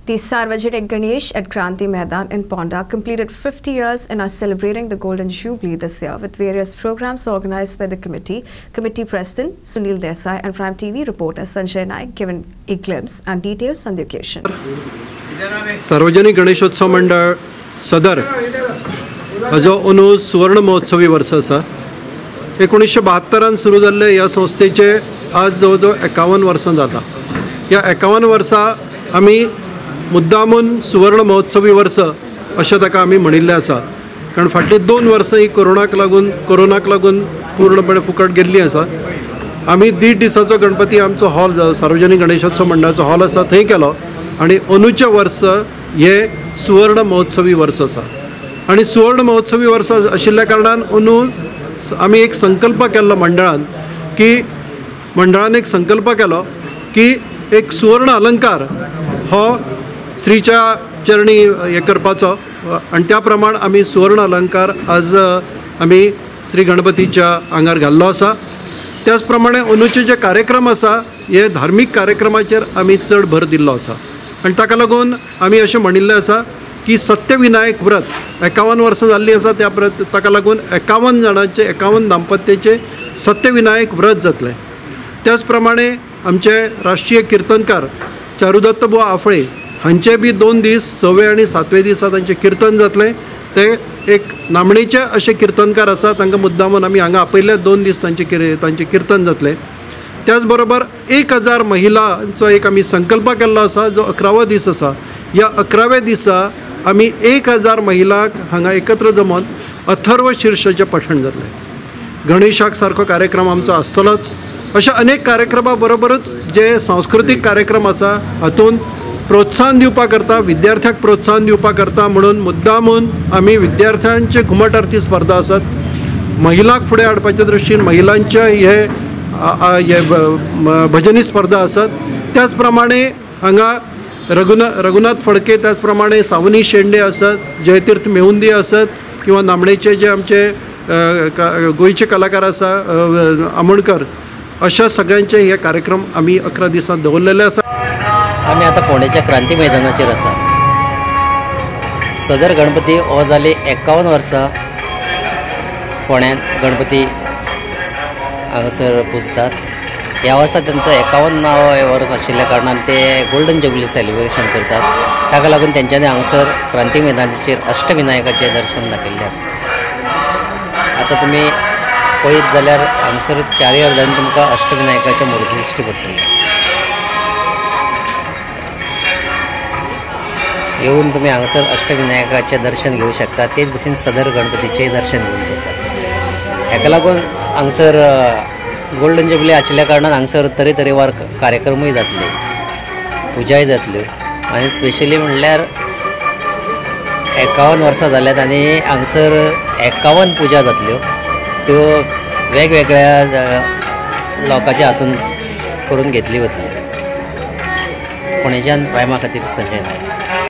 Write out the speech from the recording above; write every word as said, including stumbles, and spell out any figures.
The Sarvajanik Ganesh at Kranti Maidan in Ponda completed fifty years and are celebrating the Golden Jubilee this year with various programs organized by the committee. Committee President Sunil Desai and Prime T V reporter Sanjay Naik given a glimpse and details on the occasion. सार्वजनिक गणेशोत्सव मंडळ सदर हाजो अंदू सुवर्ण महोत्सवी वर्ष आसा. एकोणीसशे बहात्तरान सुरू जाल्ले ह्या संस्थेचे आज जवळ जवळ एकावन्न वर्सां जाता. ह्या एकावन्न वर्सां आमी मुद्दामून सुवर्ण महोत्सवी वर्ष अशें ताका आमी म्हणिल्लें आसा, कारण फाटली दोन वर्सां ही कोरोनाक लागून कोरोनाक लागून पूर्णपणे फुकट गेल्ली आसा. आमी देड दिसाचो गणपती आमचो हॉल सार्वजनिक गणेशोत्सव मंडळाचो हॉल आसा थंय केलो आनी अंदूचें वर्स हे सुवर्ण महोत्सवी वर्स आसा. आनी सुवर्ण महोत्सवी वर्स आशिल्ल्या कारणान अंदू आमी एक संकल्प केल्लो मंडळान की मंडळान एक संकल्प केलो की एक सुवर्ण अलंकार हो श्रीच्या चरणी हे करपाचो आनी त्या प्रमाण आमी सुवर्ण अलंकार आज आमी श्री गणपतीच्या आंगार घाल्लो आसा. त्याच प्रमाणे अंदूचे जे कार्यक्रम आसा हे धार्मीक कार्यक्रमाचेर आमी चड भर दिल्लो आसा आनी ताका लागून आमी अशें म्हणिल्लें आसा की सत्यविनायक व्रत एकावन्न वर्सां जाल्लीं आसा त्या प्रत ताका लागून एकावन्न जाणांचे एकावन्न दाम्पत्याचे सत्यविनायक व्रत जातलें. त्याच प्रमाणे आमचे राष्ट्रीय कीर्तनकार चारुदत्त बुवा आफळे हांचे बी दोन दीस सवे आनी सातवे दिसा तांचें कीर्तन जातलें. ते एक नामणेचे अशे कीर्तनकार आसा, तांकां मुद्दामून आमी हांगा आपयले दोन दीस तांचे तांचें कीर्तन जातलें. त्याच बरोबर एक हजार महिलांचो एक आमी संकल्प केल्लो आसा जो अकरावो दीस आसा. ह्या अकराव्या दिसा आमी एक हजार महिलांक हांगा एकत्र जमोन अथर्व शीर्षाचें पठण जातलें. गणेशाक सारको कार्यक्रम आमचो आसतलोच. अशा अनेक कार्यक्रमा बरोबरच जे सांस्कृतीक कार्यक्रम आसा हातूंत प्रोत्साहन दिवपा करता विद्यार्थ्यांक प्रोत्साहन दिवपा करता म्हणून मुद्दामून आमी विद्यार्थ्यांचे घुमट आरती स्पर्धा आसात. महिलांक फुडें हाडपाच्या दृश्टीन महिलांचे हे हे भजनी स्पर्धा आसात. त्याच प्रमाणे हांगा रघुना रघुनाथ फडके त्याच प्रमाणे सावनी शेंडे आसात, जयतीर्थ मेहुंदी आसात किंवा नामणेचे जे आमचे गोंयचे कलाकार आसा आमोणकर, अशा सगळ्यांचे हे कार्यक्रम आमी अकरा दिसांत दवरलेले आसा. आमी आतां फोंडेच्या क्रांती मैदानाचेर आसा. सदर गणपती हो जाली एकावन्न वर्सां फोंड्यान गणपती हांगासर पुजतात. ह्या वर्सा तेंचो एकावन्नावो वर्स आशिल्ल्या कारणान ते गोल्डन जुबली सेलिब्रेशन करतात. ताका लागून तेंच्यांनी हांगासर क्रांती मैदानाचेर अष्टविनायकाचें दर्शन दाखयल्लें आसा. आतां तुमी पळयत जाल्यार हांगासर चारय अर्दांनी तुमकां अष्टविनायकाच्या मुर्ती दिश्टी पडटल्यो. येवन तुमी हांगासर अष्टविनायकाचें दर्शन घेवं शकता. तेच भशेन सदर गणपतीचें दर्शन घेवंक शकतात. हेका लागून हांगासर गोल्डन जुबली आशिल्ल्या कारणान हांगासर तरेतरेवार कार्यक्रमूय जातले, पुजाय जातल्यो आनी स्पेशली म्हणल्यार एकावन्न वर्सां जाल्यात आनी हांगासर एकावन्न पुजा जातल्यो. त्यो वेगवेगळ्या लोकांच्या हातून करून घेतली वतली. पुणेच्यान प्रायमा खातीर संजय नायक.